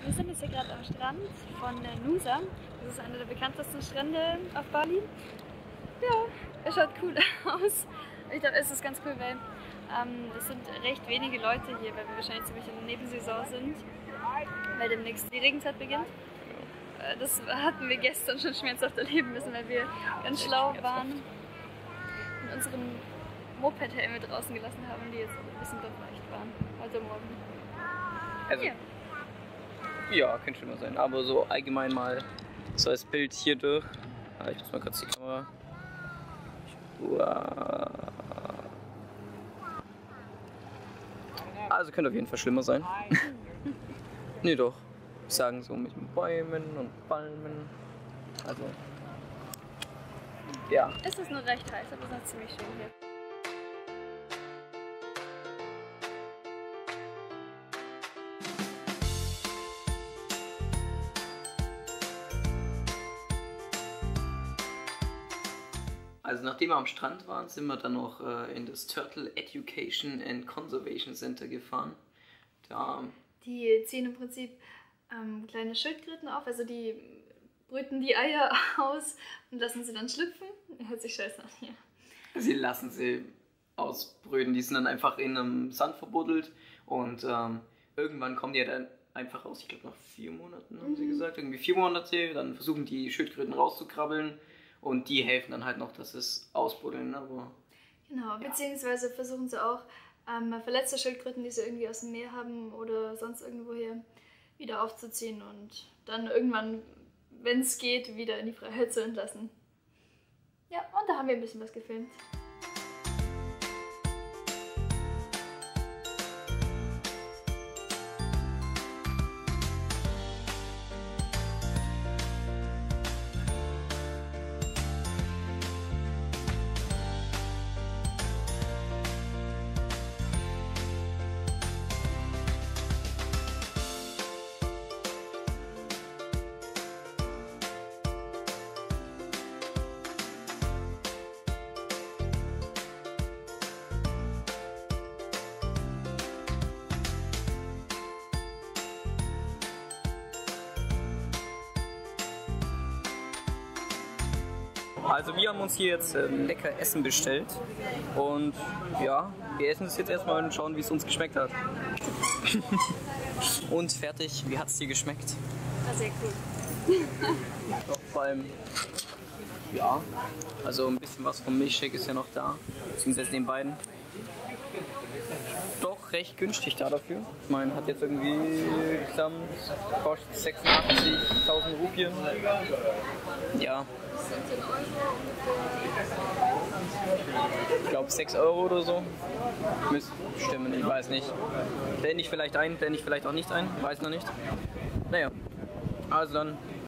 Wir sind jetzt hier gerade am Strand von Nusa. Das ist einer der bekanntesten Strände auf Bali. Ja, es schaut cool aus. Ich glaube, es ist ganz cool, weil es sind recht wenige Leute hier, weil wir wahrscheinlich ziemlich in der Nebensaison sind, weil demnächst die Regenzeit beginnt. Das hatten wir gestern schon schmerzhaft erleben müssen, weil wir ganz schlau waren und unseren Moped-Helme draußen gelassen haben, die jetzt ein bisschen durchweicht waren heute Morgen. Also, ja, könnte schlimmer sein, aber so allgemein mal so als Bild hier durch. Ich muss mal kurz die Kamera. Also könnte auf jeden Fall schlimmer sein. Nee, doch. Ich sagen so mit den Bäumen und Palmen. Also, ja. Es ist nur recht heiß, aber es ist noch ziemlich schön hier. Also nachdem wir am Strand waren, sind wir dann noch in das Turtle Education and Conservation Center gefahren. Die ziehen im Prinzip kleine Schildkröten auf, also die brüten die Eier aus und lassen sie dann schlüpfen. Hört sich scheiße an hier. Sie lassen sie ausbrüten, die sind dann einfach in einem Sand verbuddelt und irgendwann kommen die ja dann einfach raus. Ich glaube nach 4 Monaten haben sie gesagt, irgendwie 4 Monate, dann versuchen die Schildkröten rauszukrabbeln. Und die helfen dann halt noch, dass es ausbuddeln. Aber genau, beziehungsweise versuchen sie auch verletzte Schildkröten, die sie irgendwie aus dem Meer haben oder sonst irgendwoher, wieder aufzuziehen und dann irgendwann, wenn es geht, wieder in die Freiheit zu entlassen. Ja, und da haben wir ein bisschen was gefilmt. also wir haben uns hier jetzt lecker Essen bestellt und ja, wir essen es jetzt erstmal und schauen, wie es uns geschmeckt hat. Und fertig, wie hat es dir geschmeckt? War sehr cool. Vor allem, ja, also ein bisschen was vom Milchshake ist ja noch da, beziehungsweise den beiden. Doch recht günstig da dafür. Ich meine, hat jetzt irgendwie gesamt, kostet 86.000 Rupien. Ja. Ich glaube 6 Euro oder so. Müsste stimmen, ich weiß nicht. Blende ich vielleicht ein, blende ich vielleicht auch nicht ein, weiß noch nicht. Naja, also dann